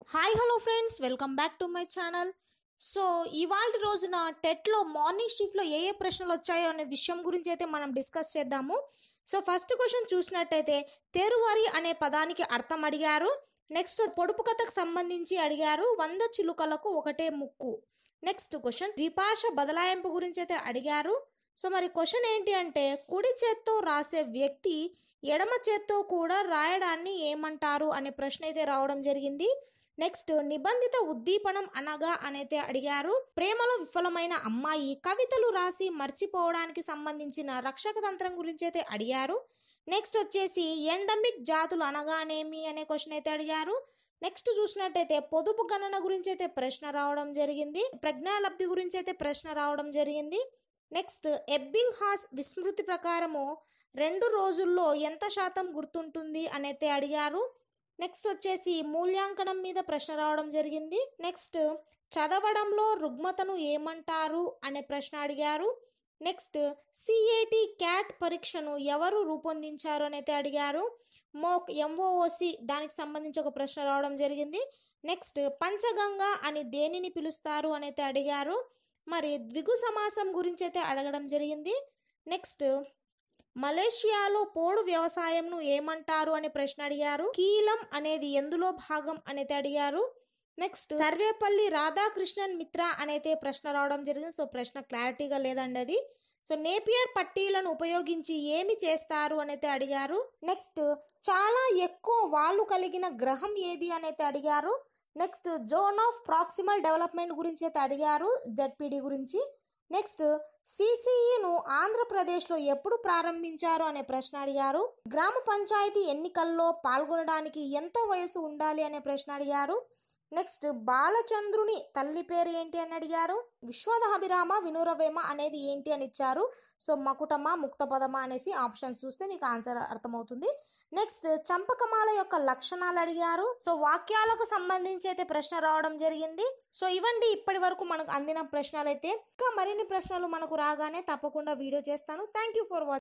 Hi hello friends, welcome back to my channel. So ఇవాళ రోజున టెట్లో మార్నింగ్ షిఫ్ట్లో ఏ ప్రశ్నలు వచ్చాయో అనే విషయం గురించి అయితే మనం డిస్కస్ చేద్దాము. సో ఫస్ట్ క్వశ్చన్ చూసినట్టయితే తెరువరి అనే పదానికి అర్థం అడిగారు. నెక్స్ట్ పొడుపు కథకు సంబంధించి అడిగారు. 100 చిలుకలకు ఒకటే ముక్కు. నెక్స్ట్ క్వశ్చన్ ద్విభాష బదలాయింపు గురించి అయితే అడిగారు. సో మరి క్వశ్చన్ ఏంటి అంటే కుడి చేత్తో రాసే వ్యక్తి ఎడమ చేత్తో కూడా రాయడాన్ని ఏమంటారు అనే ప్రశ్న అయితే రావడం జరిగింది. నెక్స్ట్ నిబంధిత ఉద్దీపనం అనగా అనైతే అడిగారు. ప్రేమలో విఫలమైన అమ్మాయి కవితలు రాసి మర్చిపోవడానికి సంబంధించిన రక్షక తంత్రం గురించి అయితే అడిగారు. నెక్స్ట్ వచ్చేసి ఎండమిక్ జాతులు అనగానేమి అనే క్వశ్చన్ అయితే అడిగారు. నెక్స్ట్ చూసినట్టయితే పొదుపు గణన గురించి అయితే ప్రశ్న రావడం జరిగింది. ప్రజ్ఞాలబ్ధి గురించి అయితే ప్రశ్న రావడం జరిగింది. నెక్స్ట్ ఎబ్బింగ్ హాస్ విస్మృతి ప్రకారము 2 రోజుల్లో ఎంత శాతం గుర్తుంటుంది అనైతే అడిగారు. నెక్స్ట్ వచ్చేసి మూల్యాంకనం మీద ప్రశ్న రావడం జరిగింది. నెక్స్ట్ చదవడంలో రుగ్మతను ఏమంటారు అనే ప్రశ్న అడిగారు. నెక్స్ట్ సిఏటి క్యాట్ పరీక్షను ఎవరు రూపొందించారు అనైతే అడిగారు. మోక్ ఎంఓఓసి దానికి సంబంధించి ఒక ప్రశ్న రావడం జరిగింది. నెక్స్ట్ పంచగంగా అని దేనిని పిలుస్తారు అనైతే అడిగారు. మరి ద్విగు సమాసం గురించి అయితే అడగడం జరిగింది. నెక్స్ట్ మలేషియాలో పోడు వ్యవసాయంను ఏమంటారు అనే ప్రశ్న అడిగారు. కీలం అనేది ఎందులో భాగం అనేది అడిగారు. నెక్స్ట్ సర్వేపల్లి రాధాకృష్ణన్ మిత్ర అనేది ప్రశ్న రావడం జరిగింది. సో ప్రశ్న క్లారిటీగా లేదండి అది. సో నేపియర్ పట్టీలను ఉపయోగించి ఏమి చేస్తారు అనేది అడిగారు. నెక్స్ట్ చాలా ఎక్కువ వాళ్ళు కలిగిన గ్రహం ఏది అనేది అడిగారు. Next zone of proximal development గురించి అయితే అడిగారు, జెడ్పీడి గురించి. నెక్స్ట్ సిసిఈను ఆంధ్రప్రదేశ్లో ఎప్పుడు ప్రారంభించారు అనే ప్రశ్న అడిగారు. గ్రామ పంచాయతీ ఎన్నికల్లో పాల్గొనడానికి ఎంత వయసు ఉండాలి అనే ప్రశ్న అడిగారు. నెక్స్ట్ బాలచంద్రుని తల్లి పేరు ఏంటి అని అడిగారు. విశ్వదాభిరామ వినురవేమ అనేది ఏంటి అని ఇచ్చారు. సో మకుటమ ముక్తపదమ అనేసి ఆప్షన్స్ చూస్తే మీకు ఆన్సర్ అర్థమవుతుంది. నెక్స్ట్ చంపకమాల యొక్క లక్షణాలు అడిగారు. సో వాక్యాలకు సంబంధించి అయితే ప్రశ్న రావడం జరిగింది. సో ఇవండి ఇప్పటి వరకు మనకు అందిన ప్రశ్నలు అయితే. ఇంకా మరిన్ని ప్రశ్నలు మనకు రాగానే తప్పకుండా వీడియో చేస్తాను. Thank you for watching.